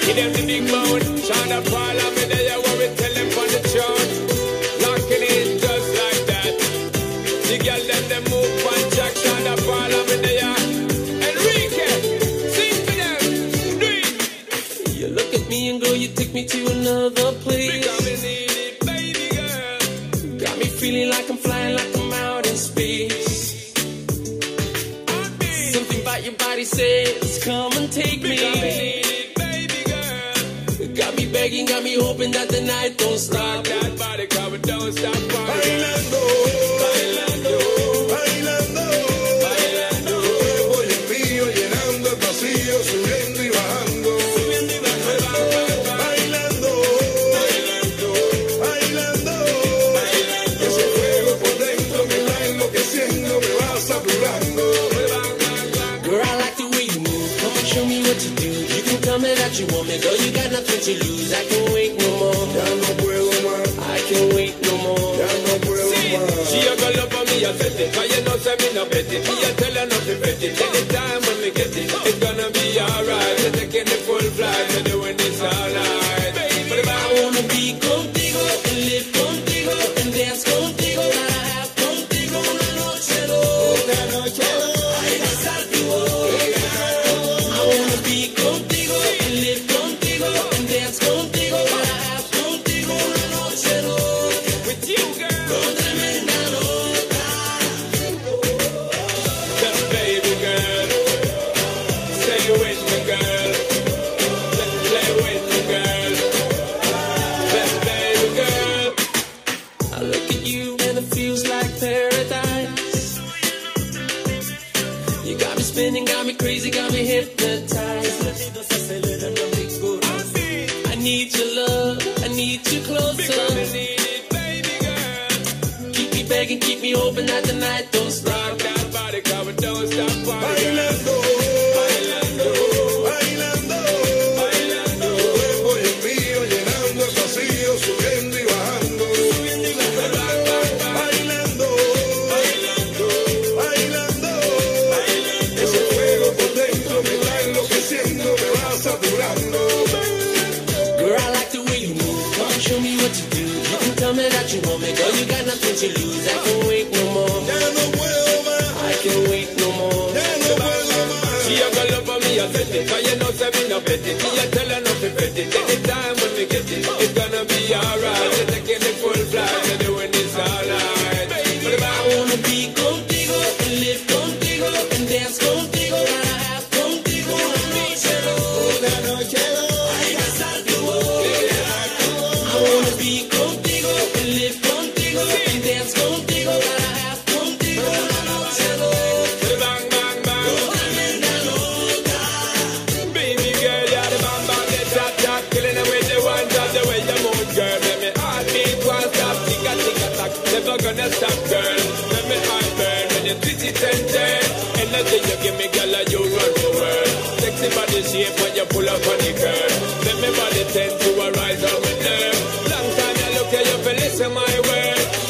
Give them the big mouth. Shonda Paul and me there, what we tell them on the chart. Locking in just like that. The girl them move on track. Shonda Paul and me there. Enrique, sing for them. Do it. You look at me and girl, you take me to another place. Because me need it, baby girl. Got me feeling like I'm flying, like I'm out in space. Something about your body says, come and take me. Because me need it, baby girl. Got me begging, got me hoping that the night don't stop. Rock that body, cause we don't stop partying. Bailando, Bailando, bailando, bailando. tu cuerpo y el mío llenando el vacío, subiendo y bajando. Bailando, bailando, ese fuego por dentro me está enloqueciendo, me va saturando. Girl, I like the way you move. Come and show me what you do. You can tell me that you want me, girl. You got nothing to lose. I can't wait no more. Ya no puedo más, I can't wait no more. ya no puedo más. She a go love for me, I set it. Cause you know say me no bet it. Me a tell her not to bet it. Anytime when we get it, it's gonna be alright. We're taking the full flight, we're doing this all night. But if I wanna be contigo and live contigo and dance contigo. Gotta have contigo una noche loca. Ay, besarte hoy. I wanna be contigo and live contigo and dance contigo. Gotta have contigo una noche loca. with you, girl, Con tremenda loca. that baby girl, stay with me, girl. Play with me, girl. That baby girl. I look at you and it feels like paradise. You got me spinning, got me crazy, got me hypnotized. I need your love, I need you Because me closer. need it, baby girl. Keep me begging, keep me hoping that the night don't stop. Rock that body, cause we don't stop partying. Bailando, Bailando, bailando, bailando. tu cuerpo y el mío llenando el vacío, subiendo y bajando. Bailando, Bailando, bailando, bailando. ese fuego por dentro me está enloqueciendo, me va saturando. Girl, I like the way you move. Come and show me what you do. You can tell me that you want me, girl. You got nothing to lose. I can't wait no more. Ya no puedo más, I can't wait no more. ya no puedo más. She a go love for me, I set it. Cause you know say me no bet it. Me a tell her not to bet it. Anytime when we get it, it's gonna be alright. We're taking the full flight, we're doing this all night. But if I wanna be contigo and live contigo and dance contigo. Gotta have contigo una noche loca. Ay, besarte hoy. I wanna be contigo and live contigo and dance contigo. Gotta have contigo una noche loca. bang, bang, bang. Tremenda loca. Baby girl, you're the bang, bang, the chat, chat. Killing it with the one shot, the way you move, girl. Let me heartbeat, one stop, tick a tack. Never gonna stop, girl. Let me heart burn when you twist it and turn. Energy you give me, girl, you run the world. Sexy body shape when you pull up on the girl. Let me body tend to arise on my nerve. Long time you look at you, feel listen my word.